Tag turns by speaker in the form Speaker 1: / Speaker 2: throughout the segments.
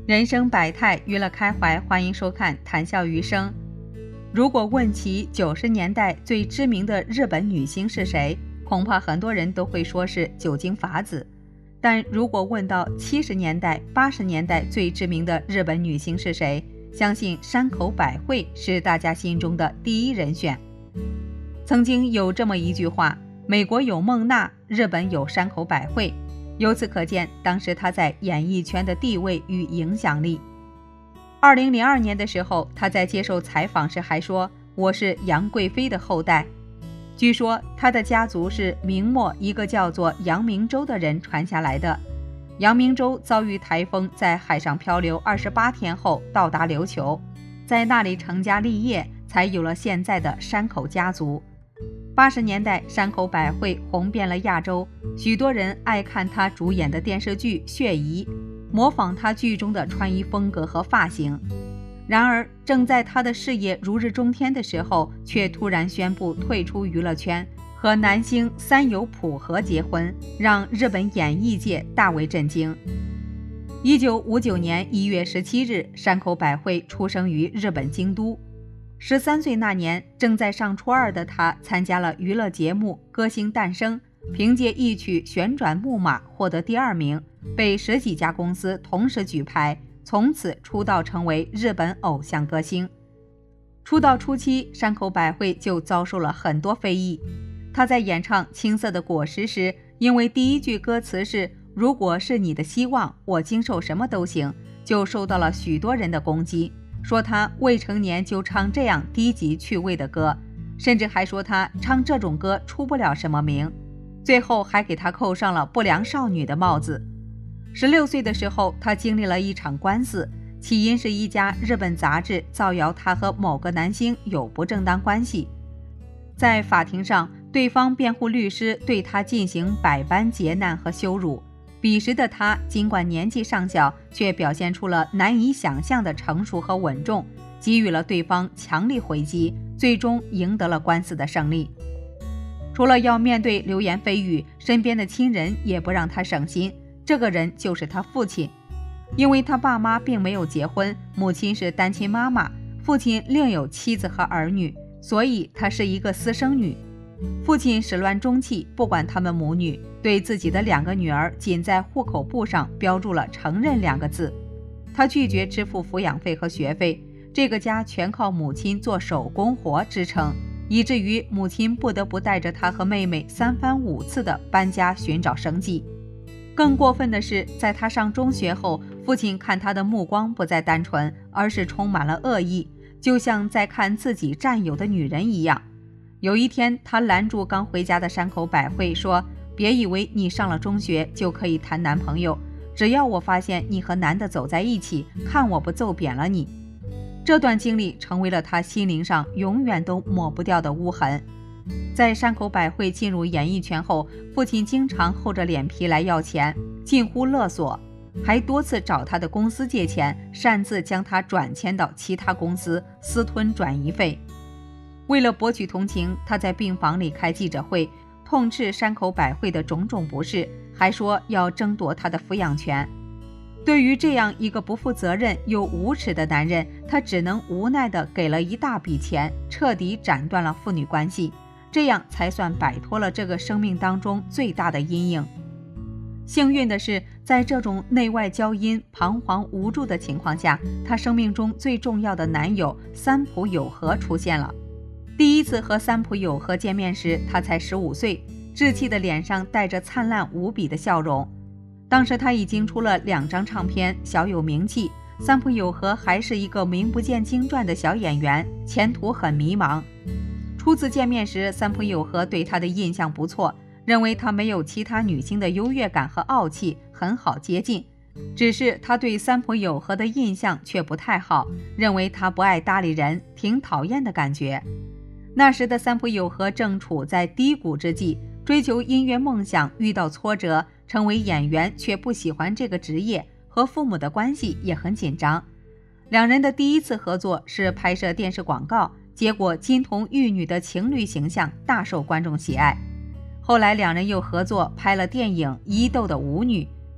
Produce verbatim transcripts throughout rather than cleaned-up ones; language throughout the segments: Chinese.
Speaker 1: 人生百态，娱乐开怀，欢迎收看谈笑余生。如果问起九十年代最知名的日本女星是谁，恐怕很多人都会说是酒井法子。但如果问到七十年代、八十年代最知名的日本女星是谁，相信山口百惠是大家心中的第一人选。曾经有这么一句话：美国有孟娜，日本有山口百惠。由此可见，当时她在演艺圈的地位与影响力。二零零二年的时候，她在接受采访时还说：“我是杨贵妃的后代。”据说她的家族是明末一个叫做杨明洲的人传下来的。杨明洲遭遇台风，在海上漂流二十八天后到达琉球，在那里成家立业，才有了现在的山口家族。八十年代，山口百惠红遍了亚洲，许多人爱看她主演的电视剧《血疑》，模仿她剧中的穿衣风格和发型。然而，正在她的事业如日中天的时候，却突然宣布退出娱乐圈，和男星三友普和结婚，让日本演艺界大为震惊。一九五九年一月十七日，山口百惠出生于日本京都。十三岁那年，正在上初二的她参加了娱乐节目《歌星诞生》，凭借一曲《旋转木马》获得第二名，被十几家公司同时举牌，从此出道成为日本偶像歌星。出道初期，山口百惠就遭受了很多非议。她在演唱《青涩的果实》时，因为第一句歌词是“如果是你的希望，我经受什么都行”，就受到了许多人的攻击，说他未成年就唱这样低级趣味的歌，甚至还说他唱这种歌出不了什么名，最后还给他扣上了不良少女的帽子。十六岁的时候，他经历了一场官司，起因是一家日本杂志造谣他和某个男星有不正当关系。在法庭上，对方辩护律师对他进行百般劫难和羞辱。彼时的他尽管年纪尚小，却表现出了难以想象的成熟和稳重，给予了对方强力回击，最终赢得了官司的胜利。除了要面对流言蜚语，身边的亲人也不让他省心，这个人就是他父亲。因为他爸妈并没有结婚，母亲是单亲妈妈，父亲另有妻子和儿女，所以她是一个私生女。父亲始乱终弃，不管他们母女，对自己的两个女儿仅在户口簿上标注了承认两个字。他拒绝支付抚养费和学费，这个家全靠母亲做手工活支撑，以至于母亲不得不带着他和妹妹三番五次的搬家寻找生计。更过分的是，在他上中学后，父亲看他的目光不再单纯，而是充满了恶意，就像在看自己占有的女人一样。有一天，他拦住刚回家的山口百惠说：“别以为你上了中学就可以谈男朋友，只要我发现你和男的走在一起，看我不揍扁了你。”这段经历成为了他心灵上永远都抹不掉的污痕。在山口百惠进入演艺圈后，父亲经常厚着脸皮来要钱，近乎勒索，还多次找他的公司借钱，擅自将他转签到其他公司，私吞转移费。为了博取同情，他在病房里开记者会，痛斥山口百惠的种种不是，还说要争夺他的抚养权。对于这样一个不负责任又无耻的男人，他只能无奈地给了一大笔钱，彻底斩断了父女关系，这样才算摆脱了这个生命当中最大的阴影。幸运的是，在这种内外交因、彷徨无助的情况下，他生命中最重要的男友三浦友和出现了。第一次和三浦友和见面时，他才十五岁，稚气的脸上带着灿烂无比的笑容。当时他已经出了两张唱片，小有名气。三浦友和还是一个名不见经传的小演员，前途很迷茫。初次见面时，三浦友和对他的印象不错，认为他没有其他女星的优越感和傲气，很好接近。只是他对三浦友和的印象却不太好，认为他不爱搭理人，挺讨厌的感觉。那时的三浦友和正处在低谷之际，追求音乐梦想遇到挫折，成为演员却不喜欢这个职业，和父母的关系也很紧张。两人的第一次合作是拍摄电视广告，结果金童玉女的情侣形象大受观众喜爱。后来两人又合作拍了电影《伊豆的舞女》，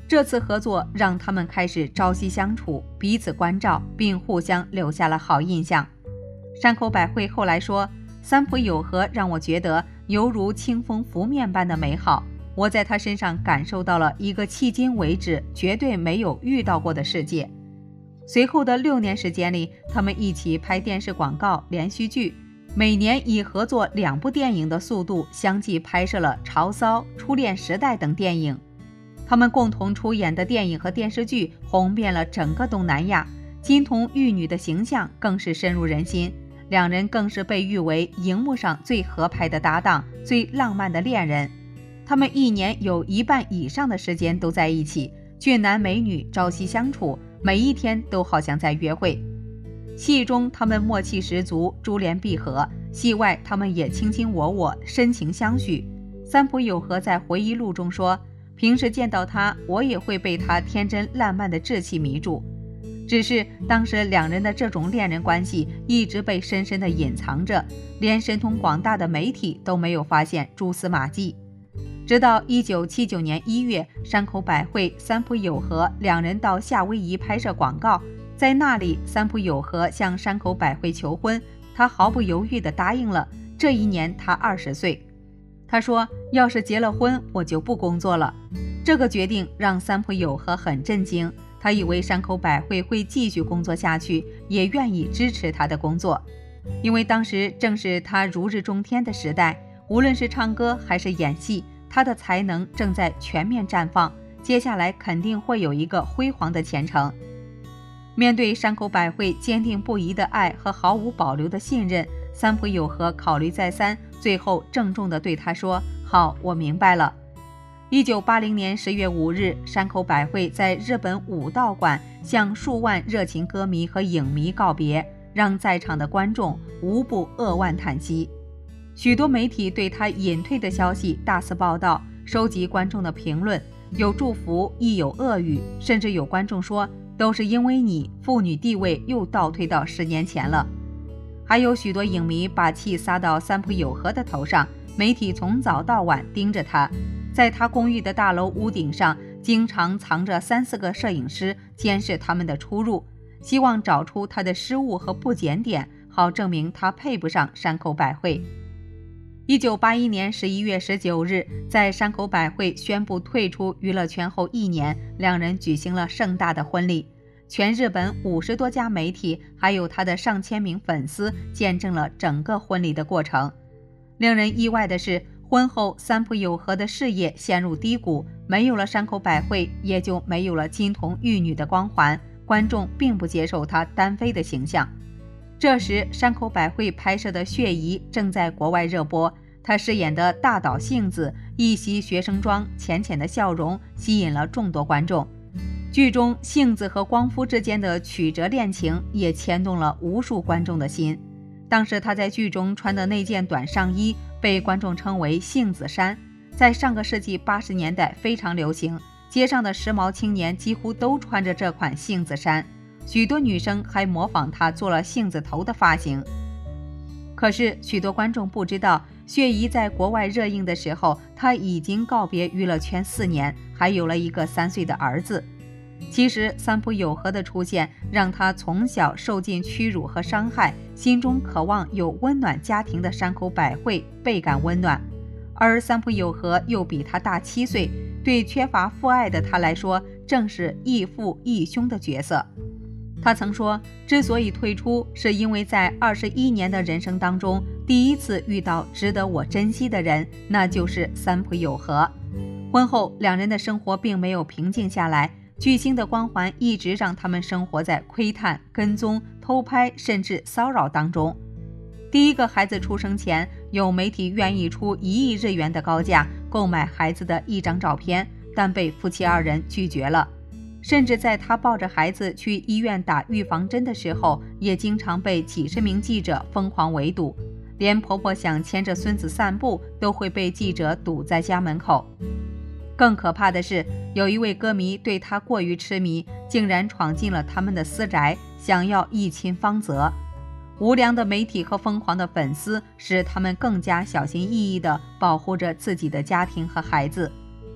Speaker 1: 这次合作让他们开始朝夕相处，彼此关照，并互相留下了好印象。山口百惠后来说，三浦友和让我觉得犹如清风拂面般的美好，我在他身上感受到了一个迄今为止绝对没有遇到过的世界。随后的六年时间里，他们一起拍电视广告、连续剧，每年以合作两部电影的速度相继拍摄了《潮骚》《初恋时代》等电影。他们共同出演的电影和电视剧红遍了整个东南亚，金童玉女的形象更是深入人心，两人更是被誉为荧幕上最合拍的搭档，最浪漫的恋人。他们一年有一半以上的时间都在一起，俊男美女朝夕相处，每一天都好像在约会。戏中他们默契十足，珠联璧合，戏外他们也卿卿我我，深情相许。三浦友和在回忆录中说，平时见到他，我也会被他天真烂漫的稚气迷住。只是当时两人的这种恋人关系一直被深深地隐藏着，连神通广大的媒体都没有发现蛛丝马迹。直到一九七九年一月，山口百惠、三浦友和两人到夏威夷拍摄广告，在那里，三浦友和向山口百惠求婚，他毫不犹豫地答应了。这一年他二十岁。他说，要是结了婚，我就不工作了。这个决定让三浦友和很震惊，他以为山口百惠会继续工作下去，也愿意支持他的工作，因为当时正是他如日中天的时代，无论是唱歌还是演戏，他的才能正在全面绽放，接下来肯定会有一个辉煌的前程。面对山口百惠坚定不移的爱和毫无保留的信任，三浦友和考虑再三，最后郑重地对他说，好，我明白了。一九八零年十月五日，山口百惠在日本武道馆向数万热情歌迷和影迷告别，让在场的观众无不扼腕叹息。许多媒体对他隐退的消息大肆报道，收集观众的评论，有祝福亦有恶语，甚至有观众说，都是因为你，妇女地位又倒退到十年前了。还有许多影迷把气撒到三浦友和的头上，媒体从早到晚盯着他，在他公寓的大楼屋顶上经常藏着三四个摄影师监视他们的出入，希望找出他的失误和不检点，好证明他配不上山口百惠。一九八一年十一月十九日，在山口百惠宣布退出娱乐圈后一年，两人举行了盛大的婚礼。全日本五十多家媒体还有他的上千名粉丝见证了整个婚礼的过程。令人意外的是，婚后三浦友和的事业陷入低谷，没有了山口百惠，也就没有了金童玉女的光环，观众并不接受他单飞的形象。这时山口百惠拍摄的《血疑》正在国外热播，她饰演的大岛幸子一袭学生装，浅浅的笑容吸引了众多观众。剧中幸子和光夫之间的曲折恋情也牵动了无数观众的心。当时她在剧中穿的那件短上衣被观众称为幸子衫，在上个世纪八十年代非常流行，街上的时髦青年几乎都穿着这款幸子衫，许多女生还模仿她做了幸子头的发型。可是许多观众不知道，血疑在国外热映的时候，她已经告别娱乐圈四年，还有了一个三岁的儿子。其实三浦友和的出现让他从小受尽屈辱和伤害，心中渴望有温暖家庭的山口百惠倍感温暖，而三浦友和又比他大七岁，对缺乏父爱的他来说正是义父义兄的角色。他曾说，之所以退出，是因为在二十一年的人生当中，第一次遇到值得我珍惜的人，那就是三浦友和。婚后两人的生活并没有平静下来，巨星的光环一直让他们生活在窥探、跟踪、偷拍甚至骚扰当中。第一个孩子出生前，有媒体愿意出一亿日元的高价购买孩子的一张照片，但被夫妻二人拒绝了。甚至在他抱着孩子去医院打预防针的时候，也经常被几十名记者疯狂围堵，连婆婆想牵着孙子散步都会被记者堵在家门口。更可怕的是，有一位歌迷对他过于痴迷，竟然闯进了他们的私宅，想要一亲芳泽。无良的媒体和疯狂的粉丝使他们更加小心翼翼地保护着自己的家庭和孩子。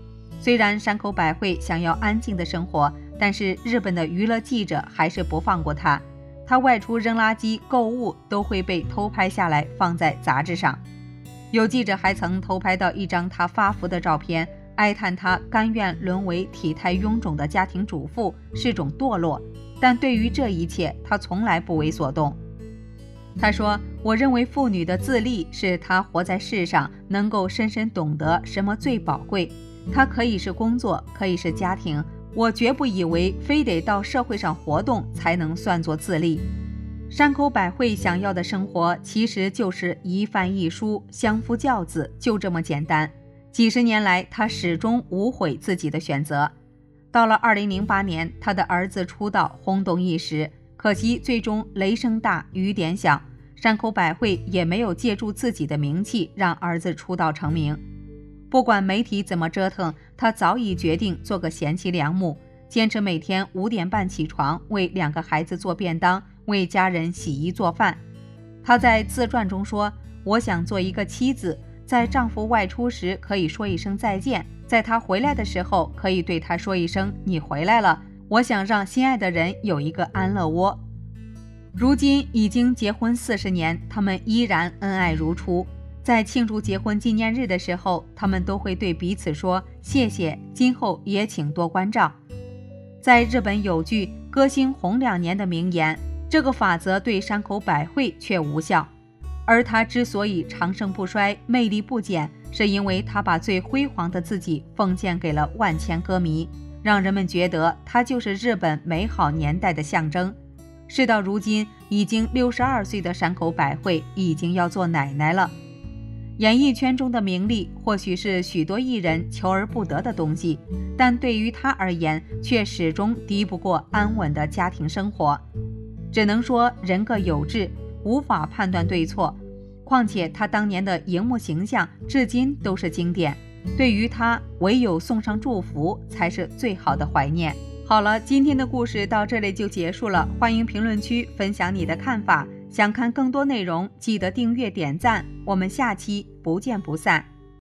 Speaker 1: 虽然山口百惠想要安静的生活，但是日本的娱乐记者还是不放过她。她外出扔垃圾、购物都会被偷拍下来放在杂志上。有记者还曾偷拍到一张她发福的照片，哀叹她甘愿沦为体态臃肿的家庭主妇是种堕落，但对于这一切她从来不为所动。她说，我认为妇女的自立是她活在世上能够深深懂得什么最宝贵。它可以是工作，可以是家庭，我绝不以为非得到社会上活动才能算作自立。山口百惠想要的生活其实就是一饭一书，相夫教子，就这么简单。几十年来，她始终无悔自己的选择。到了二零零八年，她的儿子出道轰动一时，可惜最终雷声大雨点小，山口百惠也没有借助自己的名气让儿子出道成名。不管媒体怎么折腾，她早已决定做个贤妻良母，坚持每天五点半起床，为两个孩子做便当，为家人洗衣做饭。她在自传中说，我想做一个妻子，在丈夫外出时可以说一声再见，在他回来的时候可以对他说一声你回来了，我想让心爱的人有一个安乐窝。如今已经结婚四十年，他们依然恩爱如初。在庆祝结婚纪念日的时候，他们都会对彼此说谢谢，今后也请多关照。在日本有句歌星红两年的名言，这个法则对山口百惠却无效。而她之所以长盛不衰，魅力不减，是因为她把最辉煌的自己奉献给了万千歌迷，让人们觉得她就是日本美好年代的象征。事到如今，已经六十二岁的山口百惠已经要做奶奶了。演艺圈中的名利或许是许多艺人求而不得的东西，但对于他而言却始终敌不过安稳的家庭生活。只能说人各有志，无法判断对错，况且他当年的荧幕形象至今都是经典，对于他唯有送上祝福才是最好的怀念。好了，今天的故事到这里就结束了，欢迎评论区分享你的看法。想看更多内容，记得订阅点赞，我们下期不见不散。